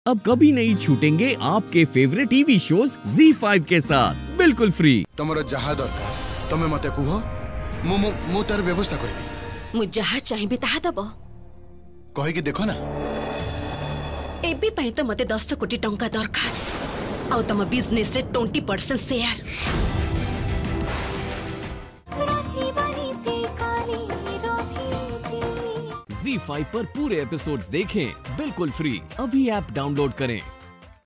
अब कभी नहीं छूटेंगे आपके फेवरेट टीवी शोज ZEE5 के साथ बिल्कुल फ्री। तुमरो जहा दरकार तमे मते कुहो मु तार व्यवस्था करबी। मु जहा चाहिबे ताहा दबो। कहि कि देखो ना एबे पई तो मते 10 कोटी टंका दरकार आ तम बिजनेस रे 20% शेयर। ZEE5 पर पूरे एपिसोड्स देखें बिल्कुल फ्री। अभी ऐप डाउनलोड करें।